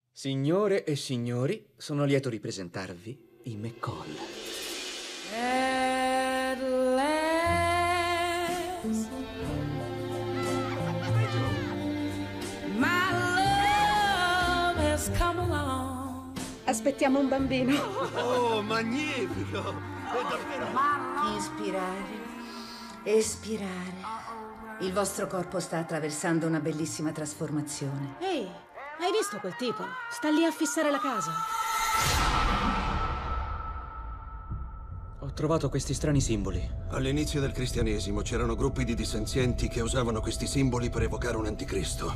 Signore e signori, sono lieto di presentarvi i McCall. At last, my love has come along. Aspettiamo un bambino. Oh, magnifico! È davvero... Inspirare, espirare. Il vostro corpo sta attraversando una bellissima trasformazione. Ehi, hai visto quel tipo? Sta lì a fissare la casa. Ho trovato questi strani simboli. All'inizio del cristianesimo c'erano gruppi di dissenzienti che usavano questi simboli per evocare un anticristo.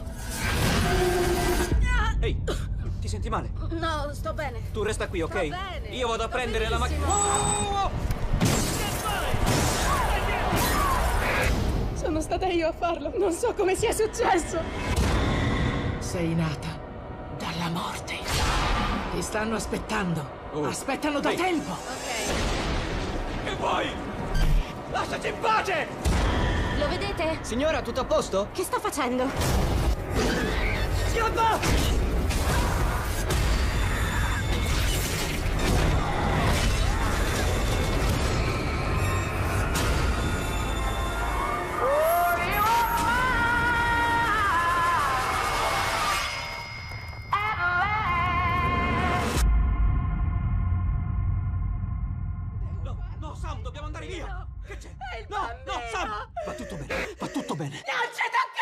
Ehi, ti senti male? No, sto bene. Tu resta qui, ok? Sto bene. Io vado a Sto prendere la macchina. benissimo. Sono stata io a farlo. Non so come sia successo. Sei nata dalla morte. Ti stanno aspettando. Aspettano da tempo. Che vuoi? Lasciaci in pace! Lo vedete? Signora, tutto a posto? Che sta facendo? Scappa! No, Sam, dobbiamo andare via! Che c'è? È il No, bambino! Sam! Va tutto bene, va tutto bene. Non ci toccare!